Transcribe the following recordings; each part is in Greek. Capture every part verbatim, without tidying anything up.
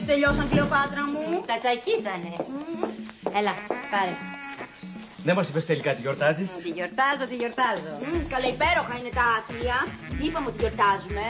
τελειώσαν, Κλεοπάτρα μου. Τα τσακίσανε. Mm. Έλα, πάρε. Δεν μας είπες τελικά τι γιορτάζεις? Τι γιορτάζω, τι γιορτάζω. Mm, καλά, υπέροχα είναι τα άθλια. Είπαμε ότι γιορτάζουμε.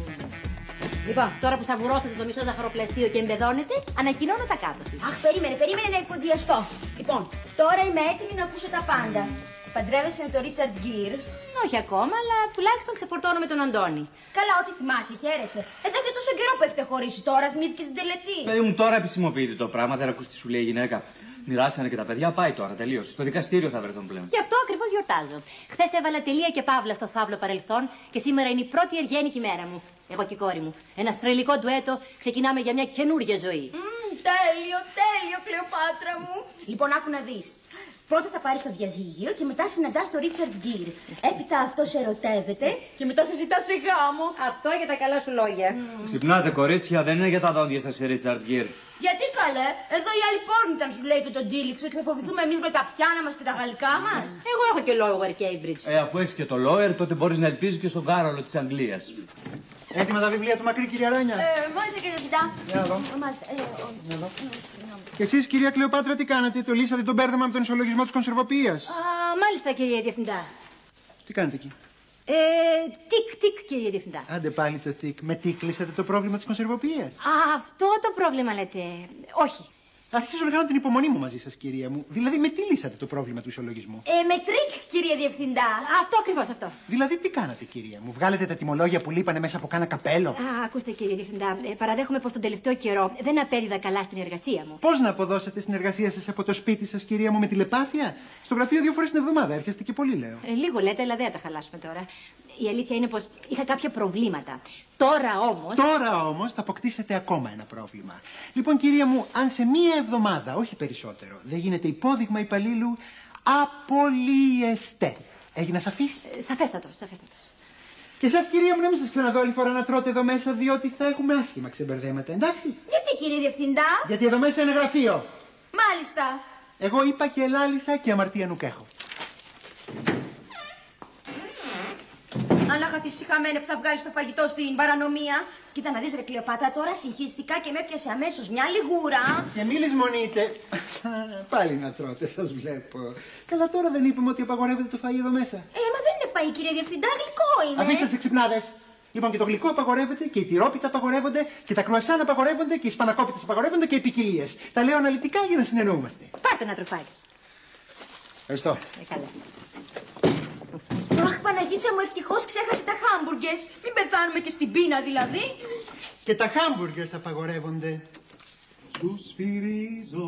Λοιπόν, τώρα που σαβουρώσατε το μισό ζαχαροπλαστείο και εμπεδώνετε, ανακοινώνω τα κάτω. Αχ, περίμενε, περίμενε να εφοδιαστώ. Λοιπόν, τώρα είμαι έτοιμη να ακούσω τα πάντα. Παντρεύεσαι με τον Ρίτσαρντ Γκίρ? Όχι ακόμα, αλλά τουλάχιστον ξεφορτώνω με τον Αντώνη. Καλά, ό,τι θυμάσαι, χαίρεσαι. Εδώ και τόσο καιρό που έχετε χωρίσει τώρα, θυμήθηκε στην τελετή. Παιδί μου, τώρα επισημοποιείται το πράγμα, δεν ακούς τι σου λέει η γυναίκα. Μοιράσανε και τα παιδιά, πάει τώρα, τελείωσε. Στο δικαστήριο θα βρεθούν πλέον. Και αυτό ακριβώς γιορτάζω. Χθες έβαλα τελεία και παύλα στο φαύλο παρελθόν και σήμερα είναι η πρώτη ευγένικη μέρα μου. Εγώ και η κόρη μου. Ένα θρελικό ντουέτο, ξεκινάμε για μια καινούργια ζωή. Mm, τέλειο, τέλειο, Κλεοπάτρα μου. Λοιπόν, άκου να δεις. Πρώτα θα πάρεις το διαζύγιο και μετά συναντάς τον Ρίτσαρντ Γκίρ. Έπειτα αυτός ερωτεύεται και μετά σε ζητά σε γάμο. Αυτό για τα καλά σου λόγια. Mm. Ξυπνάτε, κορίτσια, δεν είναι για τα δόντια σας η Ρίτσαρντ Γκίρ. Γιατί καλέ, εδώ οι άλλοι πόρνοι ήταν σου λέει και τον τίληξε και θα φοβηθούμε εμείς με τα πιάνα μας και τα γαλλικά μας. Εγώ έχω και Lower Cambridge. Ε, αφού έχεις και το Lower, τότε μπορείς να ελπίζεις και στον Κάρολο της Αγγλίας. Έτοιμα τα βιβλία του Μακρύ, κυρία Ράνια? Ε, μάλιστα κύριε Διευθυντά. Για εδώ. Μάλιστα, ε, εδώ. Και εσείς, κυρία Κλεοπάτρα, τι κάνατε? Το λύσατε τον μπέρδεμα με τον ισολογισμό της κονσερβοποιίας? Α, μάλιστα κύριε Διευθυντά. Τι κάνετε εκεί? Ε, τικ, τικ κύριε Διευθυντά. Άντε πάλι το τικ. Με τικ λύσατε το πρόβλημα της κονσερβοποιίας? Α, αυτό το πρόβλημα λέτε. Όχι. Αρχίζω να κάνω την υπομονή μου μαζί σας, κυρία μου. Δηλαδή, με τι λύσατε το πρόβλημα του ισολογισμού? Ε, με τρίκ, κύριε Διευθυντά. Αυτό ακριβώς αυτό. Δηλαδή, τι κάνατε, κυρία μου? Βγάλετε τα τιμολόγια που λείπανε μέσα από κάνα καπέλο? Α, ακούστε κύριε Διευθυντά, ε, παραδέχομαι πως τον τελευταίο καιρό δεν απέδιδα καλά στην εργασία μου. Πώς να αποδώσετε στην εργασία σας από το σπίτι σας, κυρία μου, με τηλεπάθεια? Στο γραφείο δύο φορές την εβδομάδα, έρχεστε και πολύ, λέω. Ε, λίγο λέτε, αλλά δεν θα τα χαλάσουμε τώρα. Η αλήθεια είναι πως είχα κάποια προβλήματα. Τώρα όμως. Τώρα όμως θα αποκτήσετε ακόμα ένα πρόβλημα. Λοιπόν, κυρία μου, αν σε μία εβδομάδα, όχι περισσότερο, δεν γίνεται υπόδειγμα υπαλλήλου, απολύεστε. Έγινα σαφής? Ε, σαφέστατος, σαφέστατος. Και εσάς, κυρία μου, να μην σας ξαναδώ άλλη φορά να τρώτε εδώ μέσα, διότι θα έχουμε άσχημα ξεμπερδέματα, εντάξει? Γιατί, κύριε Διευθυντά? Γιατί εδώ μέσα είναι γραφείο. Μάλιστα. Εγώ είπα και ελάλησα και αμαρτία νουκ έχω. Ανάχα τη συχαμένη που θα βγάλει το φαγητό στην παρανομία. Κοίτα να δεις ρε Κλεοπάτρα, τώρα συγχυστικά και με έπιασε αμέσως μια λιγούρα. Και μη λησμονείτε. Πάλι να τρώτε, σας βλέπω. Καλά, τώρα δεν είπαμε ότι απαγορεύεται το φαΐ εδώ μέσα? Ε, μα δεν είναι φαΐ, κύριε Διευθυντά, γλυκό είναι. Αφήστε τις ξυπνάδες. Λοιπόν, και το γλυκό απαγορεύεται και οι τυρόπιτα απαγορεύονται και τα κρουασάν απαγορεύονται και οι σπανακόπιτες απαγορεύονται και οι ποικιλίες. Τα λέω αναλυτικά για να συνεννοούμαστε. Πάρτε ένα τροφάκι. Ευχαριστώ. Ε, καλά. Αχ, Παναγίτσα μου, ευτυχώς ξέχασε τα χάμπουργκες. Μην πεθάνουμε και στην πείνα δηλαδή. Και τα χάμπουργκες απαγορεύονται. Σου σφυρίζω.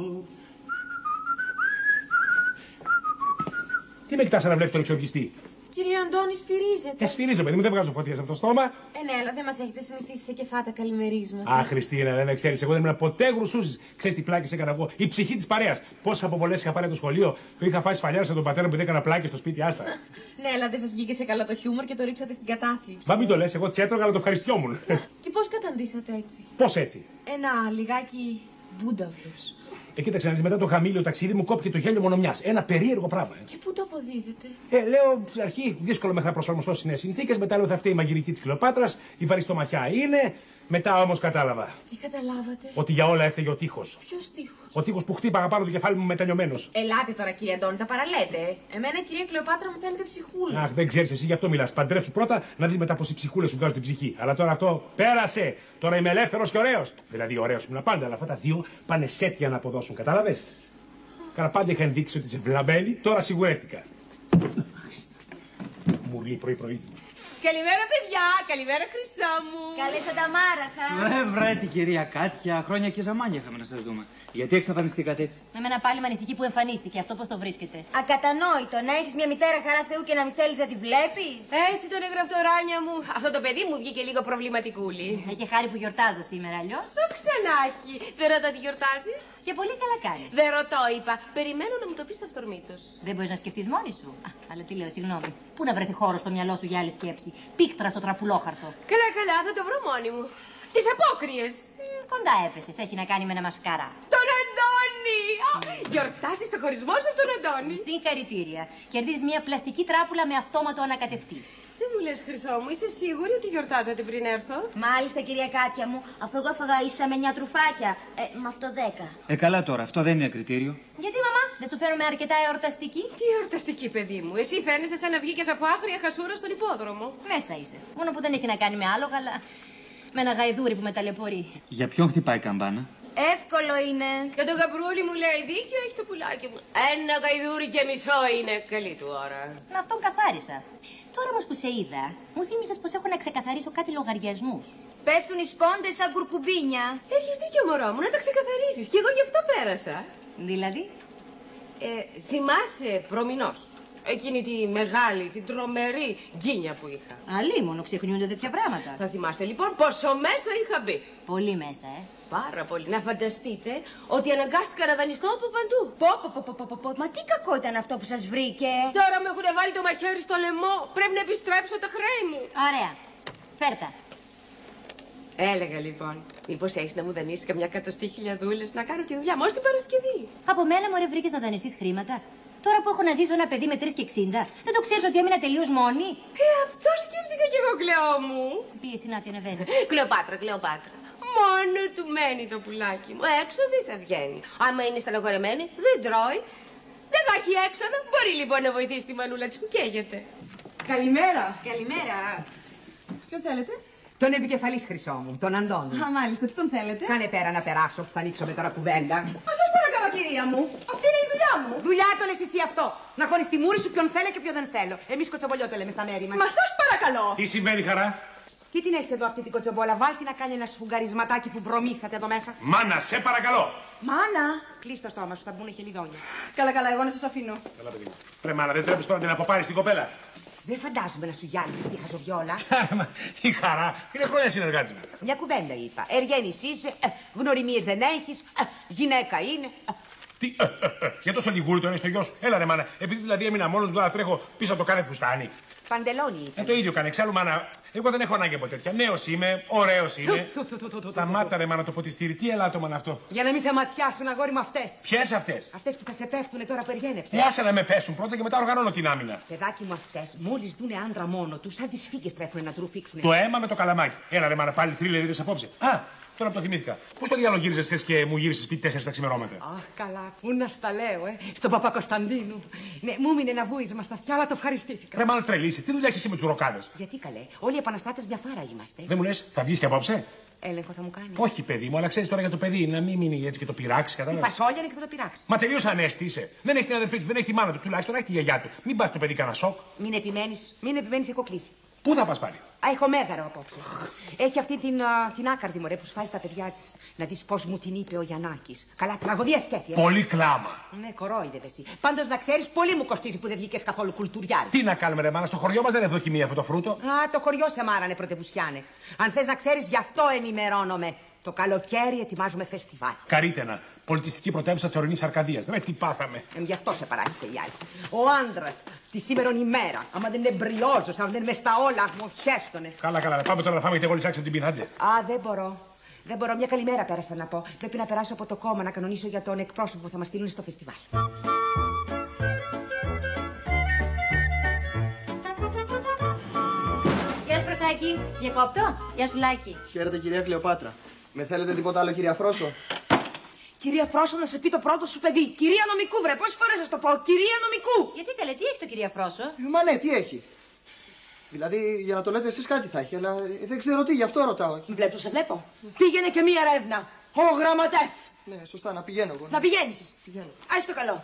Τι με κοιτάς να βλέπεις τον εξοργιστή? Κύριε Αντώνη, σφυρίζετε. Ε, σφυρίζω, παιδί μου, δεν βγάζω φωτιές από το στόμα. Ε, ναι, αλλά δεν μας έχετε συνηθίσει σε κεφάτα καλημερίσματα. Α, Χριστίνα, δεν ξέρεις, εγώ δεν ήμουν ποτέ γρουσούζης. Ξέρεις τι πλάκες έκανα εγώ? Η ψυχή της παρέας. Πόσες αποβολές είχα πάρει από το σχολείο που είχα φάει σφαλιάρα σε τον πατέρα μου που έκανα πλάκες στο σπίτι, άστα. Ναι, αλλά δεν σας βγήκε σε καλά το χιούμορ και το ρίξατε στην κατάθλιψη. Μα μην το λες, εγώ τσέτρωγα, αλλά το ευχαριστιόμουν. Και πώς καταντήσατε έτσι? Πώς έτσι? Ένα λιγάκι μπούνταυρος. Ε, κοίταξε να δεις, μετά το χαμήλιο ταξίδι μου κόπηκε το γέλιο μόνο μιας. Ένα περίεργο πράγμα. Ε. Και πού το αποδίδετε? Ε, λέω στην αρχή δύσκολο μέχρι να προσαρμοστώ στις νέες συνθήκες. Μετά λέω θα φταίει η μαγειρική της Κλεοπάτρας. Η βαριστομαχιά είναι. Μετά όμως κατάλαβα. Τι καταλάβατε? Ότι για όλα έφταιγε ο τείχος. Ποιος τείχος? Ο τείχος που χτύπαγα πάνω το κεφάλι μου μετανιωμένος. Ελάτε τώρα, κύριε Αντώνη, τα παραλέτε. Εμένα, κυρία Κλεοπάτρα, μου φαίνεται ψυχούλα. Αχ, δεν ξέρεις, εσύ γι' αυτό μιλάς. Παντρέψου πρώτα να δεις μετά πως οι ψυχούλες σου βγάζουν την ψυχή. Αλλά τώρα αυτό πέρασε. Τώρα είμαι ελεύθερος και ωραίος. Δηλαδή, ωραίος ήμουν πάντα, αλλά αυτά τα δύο πάνε σέτια να αποδώσουν. Κατάλαβες? Κάνα πάντα είχα ενδείξει ότι είσαι βλαμπέλη, τώρα σιγουρεύτηκα. Μουρλή πρωί-πρωί. Καλημέρα, παιδιά! Καλημέρα, Χρυσό μου! Καλή σαν τα μάραθα. Ε, βρε την κυρία Κάτια, χρόνια και ζαμάνια είχαμε να σας δούμε. Γιατί εξαφανιστήκατε έτσι? Εμένα πάλι με ανησυχεί που εμφανίστηκε. Αυτό πώς το βρίσκεται? Ακατανόητο να έχεις μια μητέρα χαρά Θεού και να μην θέλεις να τη βλέπεις. Έτσι τον εγγραφτοράνια μου. Αυτό το παιδί μου βγήκε λίγο προβληματικούλη. Έχει χάρη που γιορτάζω σήμερα, αλλιώς. Το ξανάχει. Δεν ρωτά τι γιορτάζεις? Και πολύ καλά κάνει. Δεν ρωτώ, είπα. Περιμένω να μου το πεις αυθορμήτως. Δεν μπορείς να σκεφτείς μόνη σου. Α, αλλά τι λέω, συγγνώμη. Πού να βρεθεί χώρο στο μυαλό σου για άλλη σκέψη? Πίκτρα στο τραπουλόχαρτο. Καλά, καλά, θα το βρω μόνη μου. Τις απόκριες. Ε, κοντά έπεσες. Έχει να κάνει με ένα μασκάρα. Τον Αντώνη! Γιορτάζεις το χωρισμό σου από τον Αντώνη. Συγχαρητήρια. Κερδίζεις μια πλαστική τράπουλα με αυτόματο ανακατευτή. Δεν μου λες, Χρυσό μου, είσαι σίγουρη ότι γιορτάζατε πριν έρθω? Μάλιστα, κυρία Κάτια μου, αφού εγώ έφαγα ίσα με εννιά τρουφάκια. Ε, με αυτό δέκα. Ε, καλά τώρα, αυτό δεν είναι κριτήριο. Γιατί, μαμά, δεν σου φέρουμε αρκετά εορταστική? Τι εορταστική, παιδί μου. Εσύ φαίνεσαι σαν να βγήκες από άγρια χασούρα στον υπόδρομο. Μέσα είσαι. Μόνο που δεν έχει να κάνει με άλογα, αλλά με ένα γαϊδούρι που με ταλαιπωρεί. Για ποιον χτυπάει η καμπάνα? Εύκολο είναι. Και το γαμπρούλι μου λέει δίκιο έχει το πουλάκι μου. Ένα γαϊδούρι και μισό είναι καλή του ώρα. Με αυτόν καθάρισα. Τώρα όμως που σε είδα, μου θύμισες πως έχω να ξεκαθαρίσω κάτι λογαριασμούς. Πέφτουν οι σπόντες σαν κουρκουμπίνια. Έχεις δίκιο, μωρό μου, να τα ξεκαθαρίσεις. Κι εγώ γι' αυτό πέρασα. Δηλαδή? Ε, θυμάσαι προμηνός εκείνη τη μεγάλη, την τρομερή γκίνια που είχα? Αλίμονο, ξεχνιούνται τέτοια πράγματα. Θα θυμάσαι λοιπόν πόσο μέσα είχα μπει. Πολύ μέσα, ε. Πάρα πολύ. Να φανταστείτε ότι αναγκάστηκα να δανειστώ από παντού. Πω, πω, πω, πω, πω, πω. Μα τι κακό ήταν αυτό που σας βρήκε. Τώρα μου έχουν βάλει το μαχαίρι στο λαιμό. Πρέπει να επιστρέψω τα χρέη μου. Ωραία. Φέρτα. Έλεγα λοιπόν, μήπως έχεις να μου δανείσεις καμιά κατοστή χιλιαδούλες να κάνω τη δουλειά μου ως την Παρασκευή. Από μένα, μωρέ, βρήκες να δανειστείς χρήματα. Τώρα που έχω να ζήσω ένα παιδί με τρεις και εξήντα, δεν το ξέρεις ότι έμεινα τελείως μόνη? Ε, αυτό σκέφτηκα κι εγώ, Κλεό μου. Πίεση να την ανεβαίνει. Κλεοπάτρα, Κλεοπάτρα. Μόνο του μένει το πουλάκι μου. Έξω δεν θα βγαίνει. Άμα είναι στεναχωρεμένη, δεν τρώει. Δεν θα έχει έξοδο. Μπορεί λοιπόν να βοηθήσει τη μανούλα της που καίγεται. Καλημέρα. Καλημέρα. Ποιον θέλετε? Τον επικεφαλής, Χρυσό μου, τον Αντώνη. Α, μάλιστα, τι τον θέλετε? Κάνε πέρα να περάσω που θα ανοίξουμε τώρα κουβέντα. Μα σας παρακαλώ, κυρία μου. Αυτή είναι η δουλειά μου. Δουλειά το λες εσύ αυτό. Να χώνεις τη μούρη σου ποιον θέλω και ποιον δεν θέλω. Εμείς κοτσομπολιό το λέμε στα μέρη μας. Μα σας παρακαλώ. Τι συμβαίνει, Χαρά? Τι την έχεις εδώ αυτή την κοτσομπόλα? Βάλτε να κάνει ένα σφουγγαρισματάκι που βρωμίσατε εδώ μέσα. Μάνα, σε παρακαλώ. Μάνα. Κλείς το στόμα σου, θα μπουν χελιδόνια. Καλά, καλά, εγώ να σας αφήνω. Καλά, παιδί μου. Ρε μάνα, δεν τρέπεις τώρα να την αποπάρεις την κοπέλα? Δεν φαντάζομαι να σου γιάνει τη χαζοβιόλα. Η Χαρά, είναι χρόνια συνεργάτη μου. Μια κουβέντα είπα. Εργένης είσαι, ε, γνωριμίες δεν έχεις, ε, γυναίκα είναι. Ε. Τι, ε, ε, ε, για τόσο λιγούρι το είναι στο γιο σου. Έλα ρε μάνα, επειδή δηλαδή έμεινα μόνος μου, τρέχω πίσω από το κάνε φουστάνι. Παντελόνι είπε. Ε, το ίδιο κάνει. Εξάλλου, μάνα, εγώ δεν έχω ανάγκη από τέτοια. Νέος είμαι, ωραίος είμαι. Σταμάτα ρε μάνα το ποτιστήρι, τι ελάττωμα είναι αυτό? Για να μην σε ματιάσουν, αγόρι μου, αυτές. Ποιες αυτές? Αυτές που θα σε πέφτουνε τώρα περιγένεψε. Ε, άσε να με πέσουν πρώτα και μετά οργανώνω την άμυνα. Παιδάκι μου, αυτές μόλις δούνε άντρα μόνο τους, σαν τις φύγες τρέχουνε να τρουφήξουνε. Το αίμα με το καλαμάκι. Έλα ρε μάνα, πάλι θρύλερ είδες απόψε. Α, τώρα που το θυμήθηκα. Πώς το διάλογο γύριζες χθες και μου γύρισες σπίτι τέσσερις τα ξημερώματα? Αχ, καλά, πού να στα λέω, ε. Στον Παπα-Κωνσταντίνου. Ναι, μου μείνε ένα βούισμα στα αυτιά, αλλά το ευχαριστήθηκα. Ρε μάνα, τρελήσει. Τι δουλειά έχεις εσύ με τους ροκάδες? Γιατί καλέ, όλοι οι επαναστάτες μια φάρα είμαστε. Δεν μου λες, θα βγεις και απόψε? Έλεγχο θα μου κάνει. Όχι, παιδί μου, αλλά ξέρεις τώρα για το παιδί, να μην μείνει έτσι και το πειράξει, Η κατάλαβες? φασόλια είναι και θα το πειράξει. Μα τελείως ανέστη είσαι. Δεν έχει την αδερφή του, δεν έχει τη μάνα του, τουλάχιστον έχει τη γιαγιά του. Μην πας το παιδί κανένα σοκ. Μην επιμένεις, μην επιμένεις, έχω κλείσει. Πού θα πας πάλι? Α, έχω μέγαρο απόψε. Έχει αυτή την, α, την άκαρδη μωρέ που σφάει στα παιδιά της. Να δεις πώς μου την είπε ο Γιαννάκης. Καλά, τραγωδία σκέφτηκε. Πολύ κλάμα. Ναι, κορόιδευε εσύ. Πάντως να ξέρεις, πολύ μου κοστίζει που δεν βγήκες καθόλου κουλτουριάρης. Τι να κάνουμε, ρε μάνα, στο χωριό μας δεν είναι δοκιμία αυτό το φρούτο. Α, το χωριό σε μάρανε πρωτευουσιάνε. Αν θες να ξέρεις, γι' αυτό ενημερώνομαι. Το καλοκαίρι ετοιμάζουμε φεστιβάλ. Καρίτενα, πολιτιστική πρωτεύουσα της ορεινής Αρκαδίας. Ρε, τι πάθαμε. Ε, γι' αυτό σε παράτησε η άλλη. Ο άντρας τη σήμερον ημέρα, άμα δεν είναι μπριόζος, άμα δεν είναι μες στα όλα, μου χέστονε. Καλά, καλά, πάμε τώρα να φάμε γιατί εγώ λυσάξω την πίνα, άντε. Α, δεν μπορώ. Δεν μπορώ. Μια καλημέρα πέρασα να πω. Πρέπει να περάσω από το κόμμα να κανονίσω για τον εκπρόσωπο που θα μας στείλουν στο φεστιβάλ. Γεια σου, Φροσάκη. Διακόπτω. Γεια σου, Λάκη. Χαίρετε, κυρία Κλεοπάτρα. Με θέλετε τίποτα άλλο, κυρία Φρόσο? Κυρία Φρόσο, να σε πει το πρώτο σου παιδί. Κυρία Νομικού, βρε, πόσες φορές σας το πω. Κυρία Νομικού. Γιατί καλέ, τι έχει το κυρία Φρόσο? Μα ναι, τι έχει. Δηλαδή, για να το λέτε εσείς κάτι θα έχει, αλλά δεν ξέρω τι, γι' αυτό ρωτάω. Βλέπω, σε βλέπω. Πήγαινε και μία ρεύνα. Ο γραμματεύ. Ναι, σωστά, να πηγαίνω εγώ. Να πηγαίνεις. Πηγαίνω. Άσε το καλό.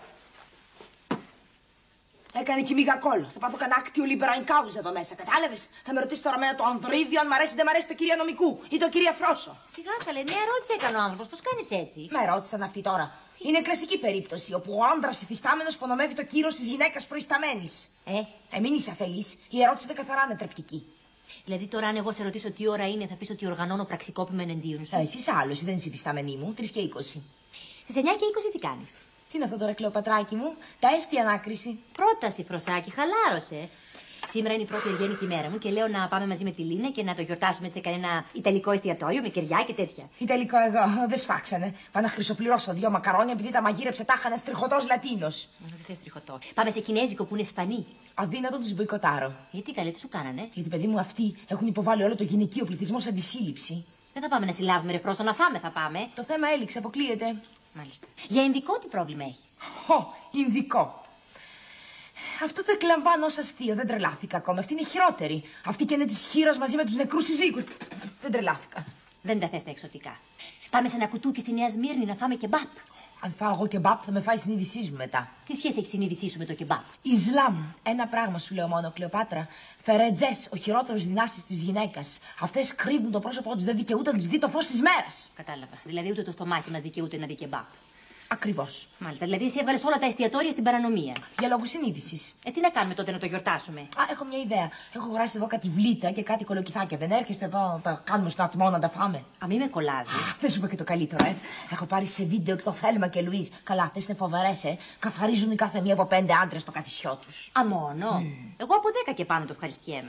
Έκανε και μίγα κόλλο. Θα πάω κανένα άκτιο λιμπερайн κάουζ εδώ μέσα. Κατάλαβες. Θα με ρωτήσει τώρα μένα το Ανδρίδιο αν μ' αρέσει ή δεν μ' αρέσει το κυρία Νομικού ή το κυρία Φρόσο. Σιγά καλέ, μια ερώτηση έκανε ο άνθρωπος. Πώς κάνεις έτσι? Με ρώτησαν αυτή τώρα. Είναι κλασική περίπτωση όπου ο άντρας υφιστάμενος υπονομεύει το κύρος της γυναίκας προϊσταμένης. Ε, ε, μην είσαι αφελής. Η ερώτηση δεν καθαρά είναι τρεπτική. Δηλαδή τώρα αν εγώ σε ρωτήσω τι ώρα είναι θα πεις ότι οργανώνω πραξικόπημα εναντίον σου? Ε, εσύ άλλο, εσύ δεν είσαι υφιστάμενή μου. τρεις και είκοσι. Στις εννιά και είκοσι τι κάνεις? Τι είναι αυτό τώρα, Κλεοπατράκι μου? Τα έστι ανάκριση. Πρόταση, Φροσάκη, χαλάρωσε. Σήμερα είναι η πρώτη ευγενική μέρα μου και λέω να πάμε μαζί με τη Λίνα και να το γιορτάσουμε σε κανένα ιταλικό εστιατόριο με κεριά και τέτοια. Ιταλικό εγώ, δεν σφάξανε. Πάω να χρυσοπληρώσω δύο μακαρόνια επειδή τα μαγείρεψε τάχα ένα τριχωτό Λατίνο. Δεν θε τριχωτό. Πάμε σε κινέζικο που είναι Ισπανί. Αδύνατο του μποϊκοτάρω. Γιατί καλέ, τι σου κάνανε. Γιατί παιδί μου αυτοί έχουν υποβάλει όλο το γυναικείο πληθυσμό σε αντισύλληψη. Δεν θα πάμε να συλλάβουμε ρεφρόσο, να φάμε θα πάμε. Το θέμα έληξε, αποκλείεται. Μάλιστα. Για Ινδικό τι πρόβλημα έχει. Χω, Ινδικό. Αυτό το εκλαμβάνω ως αστείο, δεν τρελάθηκα ακόμα. Αυτή είναι χειρότερη. Αυτή και είναι τη χείρα μαζί με του νεκρού συζύγου. Δεν τρελάθηκα. Δεν τα θε τα εξωτικά. Πάμε σε ένα κουτούκι στη Νέα Σμύρνη να φάμε κεμπάπ. Αν φάω εγώ κεμπάπ θα με φάει η συνείδησή μου μετά. Τι σχέση έχει η συνείδησή σου με το κεμπάπ. Ισλάμ. Ένα πράγμα σου λέω μόνο, Κλεοπάτρα. Φερετζές, ο χειρότερο δυνάστη τη γυναίκα. Αυτέ κρύβουν το πρόσωπό του, δεν δικαιούται να του δει το φω τη μέρα. Κατάλαβα. Δηλαδή ούτε το στομάχι μα δικαιούται να δει κεμπάπ. Ακριβώς. Μάλιστα. Δηλαδή εσύ έβγαλε όλα τα εστιατόρια στην παρανομία. Για λόγους συνείδησης. Ε, τι να κάνουμε τότε να το γιορτάσουμε. Α, έχω μια ιδέα. Έχω αγοράσει εδώ κάτι βλήτα και κάτι κολοκυθάκια. Δεν έρχεστε εδώ να τα κάνουμε στον ατμό να τα φάμε. Α, μη με κολλάζει. Δεν σου είπα και το καλύτερο, ε. Έχω πάρει σε βίντεο και το Θέλμα και Λουίζ. Καλά, αυτές είναι φοβερές, ε. Καθαρίζουν η κάθε μία από πέντε άντρες στο καθισιό τους. Α, μόνο. Mm. Εγώ από δέκα και πάνω το ευχαριστιέμαι.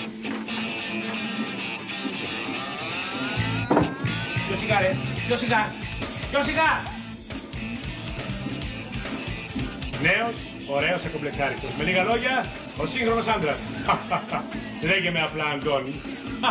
Ποιο σιγά, ρε. Ποιο σιγά. Ποιο σιγά. Νέος, ωραίος, ακομπλεξάριστος. Με λίγα λόγια, ο σύγχρονος άντρας. Λέγε με απλά Αντώνη.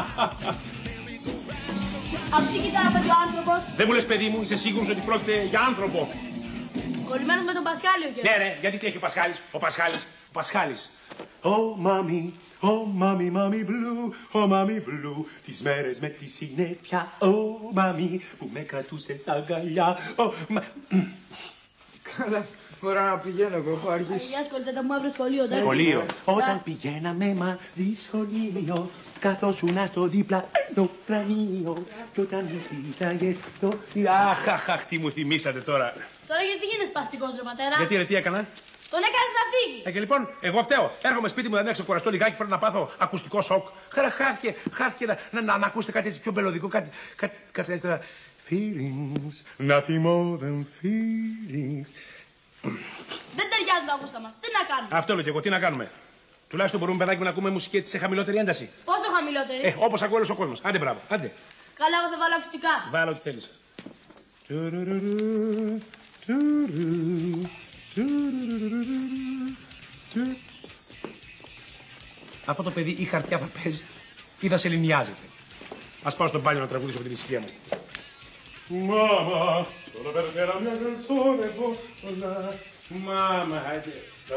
Αυτή κοιτάρα παιδί ο άνθρωπος. Δεν μου λες παιδί μου, είσαι σίγουρος ότι πρόκειται για άνθρωπο. Κολλημένος με τον Πασχάλη ο καιρός. Ναι ρε, γιατί τι έχει ο Πασχάλης, ο Πασχάλης, ο Πασχάλης. Oh mommy, oh mommy, mommy blue, oh mommy blue. Τις μέρες με τη συννέφεια, oh mommy, που με κρατούσες αγκαλιά, oh ma... Καλά. Μπορώ να πηγαίνω, εγώ έχω αργήσει. Αγιά ασχολείται το μαύρο σχολείο, εντάξει. Σχολείο. Όταν πηγαίναμε μαζί σχολείο, καθόσουνα στο δίπλα το τρανίο. Και όταν μου φύγαγες το... Αχ, αχ, αχ, τι μου θυμήσατε τώρα. Τώρα γιατί γίνεσαι σπαστικός, ρε πατέρα. Γιατί ρε, τι έκανα. Τον έκανες να φύγει. Ε, και λοιπόν, εγώ φταίω. Έρχομαι σπίτι μου, δεν έξω κουραστώ λιγάκι, πρέπει να πάθω ακουστικό σοκ. Χάθηκε, χάθηκε να, να, να, να ακούσετε κάτι έτσι πιο μελωδικό, κάτι, κάτι, κάτι έτσι. Feelings, nothing more than feelings. Δεν ταιριάζει το άκουστα μας. Τι να κάνουμε. Αυτό λέω και εγώ, τι να κάνουμε. Τουλάχιστον μπορούμε, παιδάκι μου, να ακούμε μουσική έτσι σε χαμηλότερη ένταση. Πόσο χαμηλότερη. Ε, όπως ακούει όλος ο κόσμος. Άντε, μπράβο, άντε. Καλά, εγώ θα βάλω ακουστικά. Βάλω ό,τι θέλεις. Αυτό το παιδί ή χαρτιά θα παίζει ή θα σε λινιάζεται. Ας πάω στο μπάνιο να τραγουδήσω με την ησυχία μου. Μάμα, solo per te la mia canzone vola. Μάμα, άντε.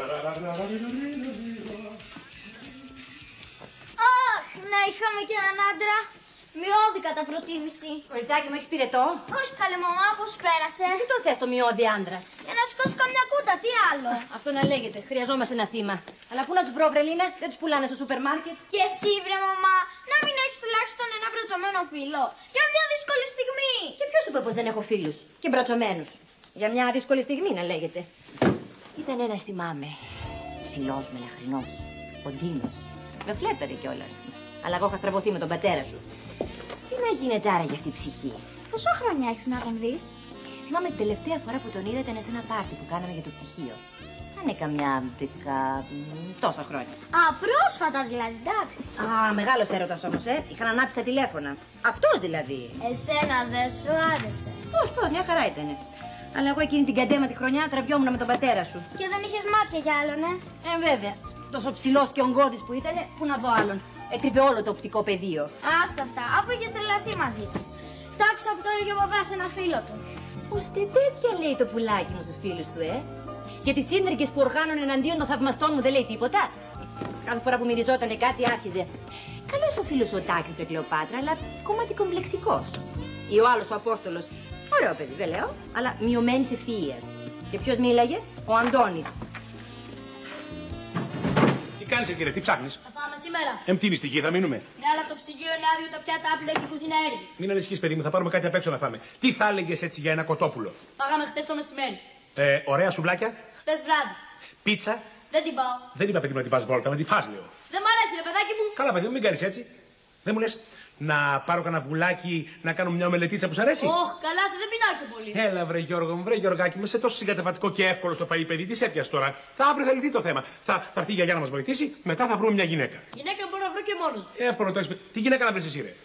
Αχ, να είχαμε και έναν άντρα. Μειώδη κατά προτίμηση. Κοριτσάκι μου, έχεις πυρετό. Όχι, καλέ μαμά, πώς πέρασε. Τι το θες το μειώδη άντρα. Για να σηκώσει καμιά κούτα, τι άλλο. Αυτό να λέγεται. Χρειαζόμαστε ένα θύμα. Αλλά πού να τους βρω, βρελίνα, δεν τους πουλάνε στο σούπερ μάρκετ. Και εσύ, βρε μαμά, να μην έχεις τουλάχιστον ένα μπρατσωμένο φίλο. Για μια δύσκολη στιγμή. Και ποιος σου είπε πως δεν έχω φίλους και μπρατσωμένους. Για μια δύσκολη στιγμή να λέγεται. Ήταν ένας, θυμάμαι. Ψηλός, μελαχρινός. Κοντίνος. Με φλέπταρε κιόλας. Αλλά εγώ είχα στραβωθεί με τον πατέρα σου. Τι να γίνεται άραγε αυτή η ψυχή. Πόσα χρόνια έχεις να τον δεις. Θυμάμαι την τελευταία φορά που τον είδα ήταν σε ένα πάρτι που κάναμε για το πτυχίο. Θα είναι καμιά δεκα... τόσα χρόνια. Α, πρόσφατα δηλαδή, εντάξει. Α, μεγάλος έρωτας όμως, ε. Είχαν ανάψει τα τηλέφωνα. Αυτός δηλαδή. Εσένα δεν σου άρεσε. Πώς, πώς, μια χαρά ήτανε. Αλλά εγώ εκείνη την καντέμα τη χρονιά τραβιόμουν με τον πατέρα σου. Και δεν είχες μάτια για άλλον, ε. Ε, βέβαια. Τόσο ψηλός και ογκώδης που ήτανε, πού να δω άλλον. Έκρυβε όλο το οπτικό πεδίο. Άστα αυτά, αφού είχες τρελαθεί μαζί του. Τάξα που το έλεγε ο παπάς ένα φίλο του. Ώστε τέτοια λέει το πουλάκι μου στους φίλους του, ε. Και τις σύντρικες που οργάνωνε εναντίον των θαυμαστών μου δεν λέει τίποτα. Κάθε φορά που μυριζότανε κάτι άρχιζε. Καλός ο φίλος ο Τάκης, του Κλεοπάτρα, αλλά κομμάτι κομπλεξικός. Ή ο άλλος ο Απόστολος. Ωραίο παιδί, δεν λέω, αλλά μειωμένης ευφυΐας. Και ποιος μίλαγε, ο Αντώνης. Τι κάνεις, κύριε, τι ψάχνεις. Θα πάμε σήμερα. Εμπτύνει στη γη, θα μείνουμε. Ναι, αλλά το ψυγείο είναι άδειο, τα πιάτα άπλυτα και η κουζίνα έρημη. Μην ανησυχείς, παιδί μου, θα πάρουμε κάτι απ' έξω να φάμε. Τι θα έλεγες έτσι για ένα κοτόπουλο. Πάγαμε χτες το μεσημέρι. Ε, ωραία σουβλάκια. Χτες βράδυ. Πίτσα. Δεν την πάω. Δεν είπα, παιδί μου, να την πας βόλτα, να την φας, λέω. Δεν μ' αρέσει, ρε παιδάκι μου. Καλά, παιδί μου, μην κάνεις έτσι. Δεν μου λες, Να πάρω κανένα βουλάκι να κάνω μια ομελετίτσα που σ' αρέσει. Ωχ, καλά, δεν πεινάει και πολύ. Έλα, βρε Γιώργο μου, βρε Γιωργάκι μου, είσαι τόσο συγκατεβατικό και εύκολο στο φαΐ, παιδί. Τι σε έπιασε τώρα. Θα αύριο θα λυθεί το θέμα. Θα, θα έρθει η γιαγιά να μας βοηθήσει, μετά θα βρούμε μια γυναίκα. Γυναίκα μπορώ να βρω και μόνο. Εύκολο το έχεις πει. Τι γυναίκα να βρεις εσύ, ρε.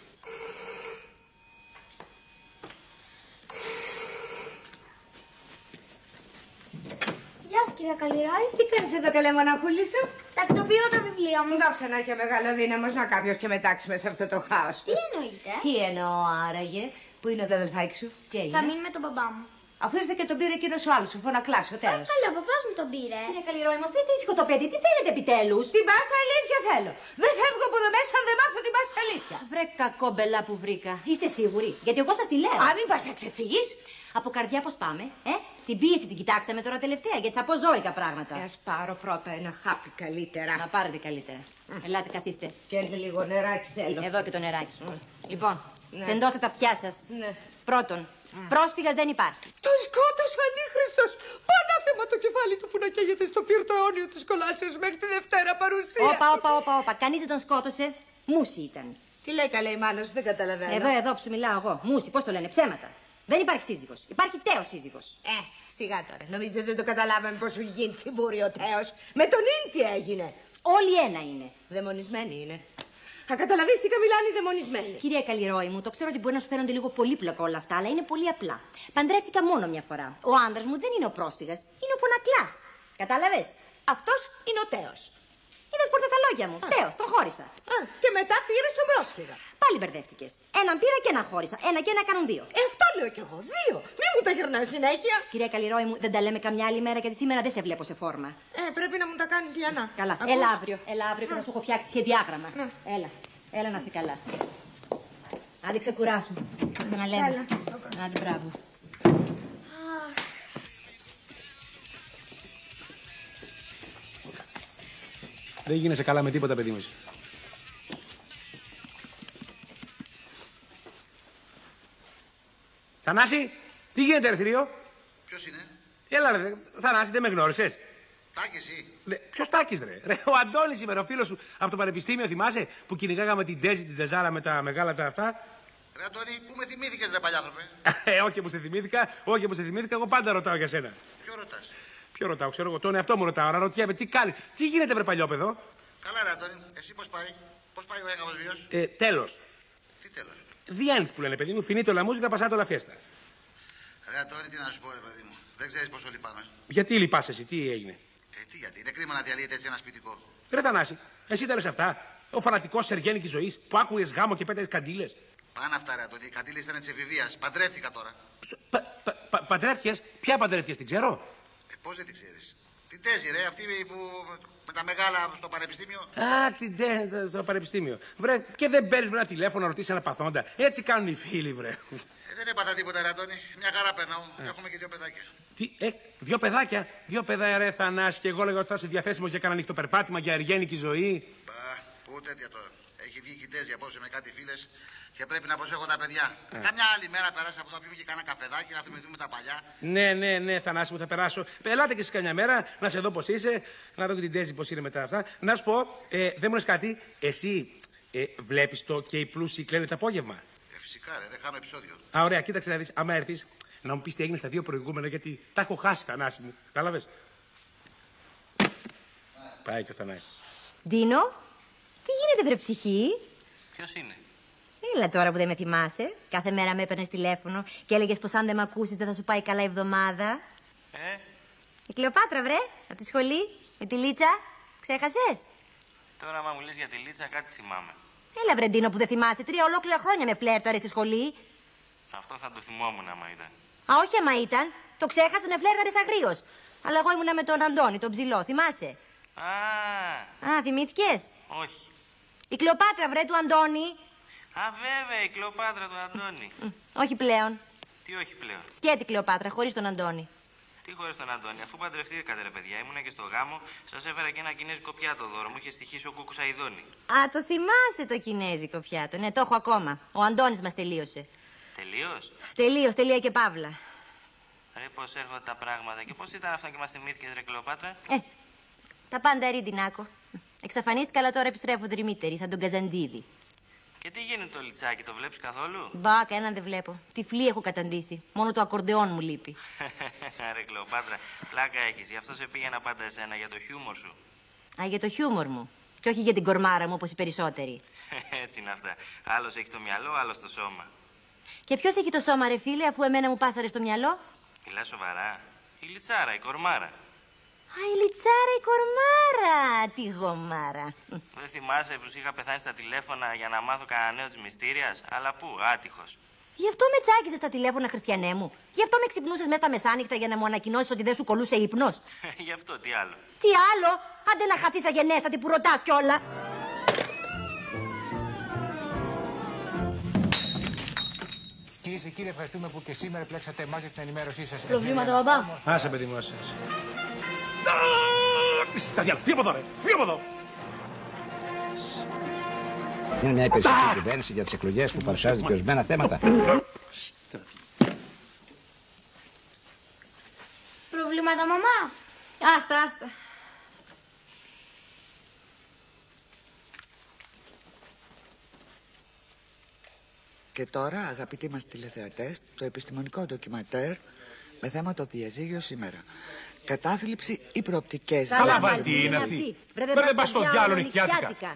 Γεια σας, κυρία Καλλιρόη. Τι κάνεις εδώ, καλέ μοναχούλη σου? Τακτοποιώ τα βιβλία μου. Δόξα να και μεγάλο δύναμος να κάποιος και μετάξει μέσα σε αυτό το χάος. Τι εννοείτε? Τι εννοώ άραγε, που είναι το αδελφάκι σου, τι έγινε? Θα μείνει με τον μπαμπά μου. Αφού ήρθε και τον πήρε εκείνος ο άλλος, σου φωνακλάσω, τέλος. Α, καλά, ο παπάς μου τον πήρε. Κύριε Καλλιρόη, μου αφήνετε ήσυχο το παιδί, τι θέλετε επιτέλους? Την πάσα αλήθεια θέλω. Δεν φεύγω από εδώ μέσα αν δεν μάθω την πάσα αλήθεια. Βρε κακό μπελά που βρήκα. Είστε σίγουροι? Γιατί εγώ σας τη λέω. Αν μην πας να ξεφύγεις. Από καρδιά πώς πάμε, ε? Την πίεση την κοιτάξαμε τώρα τελευταία, γιατί θα πω ζώρικα πράγματα. Ας πάρω πρώτα ένα χάπι καλύτερα. Να πάρετε καλύτερα. Mm. Ελάτε, καθίστε. Και έρθει λίγο νεράκι θέλω. Εδώ και το νεράκι. Mm. Λοιπόν, ναι. τεντώστε τα αυτιά σας. Ναι. Πρώτον, mm. πρόσφυγας δεν υπάρχει. Το σκότωσε ο Ανίχριστος. Πανάθεμα το κεφάλι του που να καίγεται στο πύρτο αιώνιο της κολάσεως μέχρι τη Δευτέρα παρουσία. Όπα, όπα, όπα, όπα. Κανείς δεν τον σκότωσε. Μούση ήταν. Τι λέει καλέ η μάνα σου, δεν καταλαβαίνω. Εδώ, εδώ που σου μιλάω εγώ. Μούση, πώς το λένε, ψέματα. Δεν υπάρχει σύζυγος. Υπάρχει τέος σύζυγος. Ε, σιγά τώρα. Νομίζετε δεν το καταλάβαμε πως σου γίνει τσιμπούρι ο τέος. Με τον ίν τι έγινε. Όλοι ένα είναι. Δαιμονισμένοι είναι. Θα καταλαβείς τι μιλάνε οι δαιμονισμένοι. Κυρία Καλλιρόη μου, το ξέρω ότι μπορεί να σου φαίνονται λίγο πολύπλοκα όλα αυτά, αλλά είναι πολύ απλά. Παντρεύτηκα μόνο μια φορά. Ο άντρας μου δεν είναι ο πρόστιγας, είναι ο φωνακλάς. Κατάλαβες? Αυτός είναι ο τέος. Είδες πόρτα τα λόγια μου. Τέος, τον χώρισα. Α, και μετά πήρες τον πρόσφυγα. Πάλι μπερδεύτηκες. Έναν πήρα και έναν χώρισα. Ένα και ένα κάνουν δύο. Ε, αυτό λέω κι εγώ. Δύο. Μην μου τα γυρνάς συνέχεια. Κυρία Καλλιρόη μου, δεν τα λέμε καμιά άλλη μέρα γιατί σήμερα δεν σε βλέπω σε φόρμα. Ε, πρέπει να μου τα κάνεις λιανά. Καλά. Ακούς? Έλα αύριο. Έλα αύριο και να σου έχω φτιάξει σχεδιάγραμμα. Ναι. Έλα. Έλα να είσαι καλά. Άντε ξεκουράσου. Ξαναλέμε. Άντε μπράβο. Δεν γίνεσαι καλά με τίποτα, παιδί μου. Θανάση, τι γίνεται, ρε θηρίο? Ποιος είναι? Έλα, ρε, Θανάση, δεν με γνώρισες. Τάκης, εσύ. Ποιος Τάκης, ρε? Ρε, ο Αντώνης σήμερα, ο φίλος σου από το πανεπιστήμιο, θυμάσαι, που κυνηγάγαμε την Τέζη, την Τεζάρα με τα μεγάλα τα αυτά. Ρε Αντώνη, πού με θυμήθηκες, ρε παλιάθρωπε? Ε, όχι που σε θυμήθηκα, όχι που σε θυμήθηκα, εγώ πάντα ρωτάω για σένα. Ποιο ρωτάς? Ποιο ρωτάω, ξέρω εγώ, τον εαυτό μου ρωτάω, να ρωτιέμαι τι κάνει. Τι γίνεται, βρε παλιόπαιδο? Καλά, ρε Αντώνη, εσύ πώς πάει? Πώς πάει ο έγγαμος βίος? Ε, τέλος. Τι τέλος? Διάνυτη που λένε, παιδί μου, finito la musica, passato la fiesta. Ρε Αντώνη, τι να σου πω, ρε παιδί μου. Δεν ξέρεις πόσο λυπάμαι. Γιατί λυπάσαι εσύ, τι έγινε? Ε, τι γιατί, είναι κρίμα να διαλύεται έτσι ένα σπιτικό. Ρε Θανάση, εσύ τα λες αυτά. Ο φανατικός σεργένικης ζωής που άκουγες γάμο και πέταγες καντήλες. Πάνε αυτά, ρε Αντώνη, οι καντήλες ήταν της εφηβείας. Παντρεύτηκα τώρα. Πα, πα, πα, παντρεύτηκες, ποια παντρεύτηκες, την ξέρω? Ε, πώς δεν την ξέρεις? Την Τέζη, ρε, αυτή που με τα μεγάλα στο πανεπιστήμιο. Α, την Τέζη στο πανεπιστήμιο. Βρε, και δεν παίρνεις ένα τηλέφωνο να ρωτήσεις ένα παθόντα. Έτσι κάνουν οι φίλοι, βρε. Ε, δεν έπαθα τίποτα, ρε Αντώνη. Μια χαρά περνάω. Έχουμε και δύο παιδάκια. Τι, ε, δύο παιδάκια, δύο παιδάκια, ρε Θανάση, και εγώ λέγα ότι θα είσαι διαθέσιμος για κανένα νυχτοπερπάτημα, για αργένικη ζωή. Μπα, πού τέτοια τώρα. Έχει βγει η Τέζη απόψε με κάτι φίλες και πρέπει να προσέχω τα παιδιά. Ε. Καμιά άλλη μέρα περάσει από το πιούμε και κάνα καφεδάκι να θυμηθούμε τα παλιά. Ναι, ναι, ναι, Θανάση μου, θα περάσω. Ελάτε και εσύ καμιά μέρα να σε δω πώς είσαι, να δω και την Τέζη πώς είναι μετά αυτά. Να σου πω, ε, δεν μου λες κάτι, εσύ ε, βλέπεις το και οι πλούσιοι κλαίνε το απόγευμα? Ε, φυσικά, ρε, δεν χάνω επεισόδιο. Α, ωραία, κοίταξε να δεις, άμα έρθεις, να μου πεις τι έγινε στα δύο προηγούμενα, γιατί τα έχω χάσει, Θανάση μου. Κατάλαβες? Πάει και ο Θανάσης. Ντίνο, τι γίνεται, βρε ψυχή? Ποιος είναι? Έλα τώρα που δεν με θυμάσαι. Κάθε μέρα με έπαιρνες τηλέφωνο και έλεγες πως αν δεν με ακούσεις δεν θα σου πάει καλά η εβδομάδα. Ε? Η Κλεοπάτρα, βρε, από τη σχολή, με τη Λίτσα. Ξέχασες? Τώρα, άμα μου λες για τη Λίτσα, κάτι θυμάμαι. Έλα, βρε Ντίνο, που δεν θυμάσαι. Τρία ολόκληρα χρόνια με φλέρταρες στη σχολή. Αυτό θα το θυμόμουν άμα ήταν. Α, όχι άμα ήταν. Το ξέχασες, με φλέρταρες αγρίως. Αλλά εγώ ήμουνα με τον Αντώνη, τον ψηλό, θυμάσαι? Α, Α, θυμήθηκες? όχι. Η Κλεοπάτρα, βρε, του Αντώνη. Α, βέβαια, η Κλεοπάτρα του Αντώνη. Mm, όχι πλέον. Τι όχι πλέον? Σκέτη Κλεοπάτρα, χωρίς τον Αντώνη. Τι χωρίς τον Αντώνη? Αφού παντρευτήκατε, ρε παιδιά, ήμουνα και στο γάμο, σας έφερα και ένα κινέζικο πιάτο δώρο. Μου είχε στοιχήσει ο Κούκους Αηδόνη. Α, το θυμάσαι το κινέζικο πιάτο. Ναι, το έχω ακόμα. Ο Αντώνης μας τελείωσε. Τελείως? Τελείως, τελεία και παύλα. Ρε, πώς έρχονται τα πράγματα και πώς ήταν αυτό και μας θυμήθηκες, ρε Κλεοπάτρα? Ε, τα πάντα ρίντινάκο. Εξαφανίστηκα, αλλά τώρα επιστρέφω τριμήτερη, σαν τον Καζαντζίδη. Και τι γίνεται το λιτσάκι, το βλέπεις καθόλου? Μπα, κανέναν δεν βλέπω. Τυφλή έχω καταντήσει. Μόνο το ακορντεόν μου λείπει. Ρε Κλεοπάτρα, πλάκα έχεις. Γι' αυτό σε πήγαινα πάντα εσένα, για το χιούμορ σου. Α, για το χιούμορ μου. Και όχι για την κορμάρα μου όπως οι περισσότεροι. Έτσι είναι αυτά. Άλλος έχει το μυαλό, άλλος το σώμα. Και ποιος έχει το σώμα, ρε φίλε, αφού εμένα μου πάσαρε στο μυαλό? Μιλάς σοβαρά? Η λιτσάρα, η κορμάρα. Α, η λιτσάρα, η κορμάρα. Τι γομάρα. Δεν θυμάσαι που σου είχα πεθάνει στα τηλέφωνα για να μάθω κανένα νέο της μυστήριας? Αλλά πού, άτυχος. Γι' αυτό με τσάκιζες στα τηλέφωνα, Χριστιανέ μου. Γι' αυτό με ξυπνούσες μέσα τα μεσάνυχτα για να μου ανακοινώσεις ότι δεν σου κολούσε ύπνος. Γι' αυτό, τι άλλο. Τι άλλο, άντε να χαθείς αγενέστατη που ρωτάς κιόλα. Κυρίες και κύριοι, ευχαριστούμε που και σήμερα επιλέξατε εμάς για την ενημέρωσή σας. Προβλήματα, μπαμπά? Άσε, παιδί μου, άσε. Τα διάλα, φύγε από εδώ, ρε. Φύγε από εδώ. Είναι μια υπηρεσιακή κυβέρνηση για τις εκλογές που παρουσιάζει και ορισμένα θέματα. Προβλήματα, μαμά? Άστα, άστα. Και τώρα, αγαπητοί μας τηλεθεατές, το επιστημονικό ντοκιματέρ με θέμα το διαζύγιο σήμερα. Κατάθλιψη ή προοπτικές. Καλά, βάλει, τι είναι αυτή. Δεν πας στο διάλογο νυχιάτικα.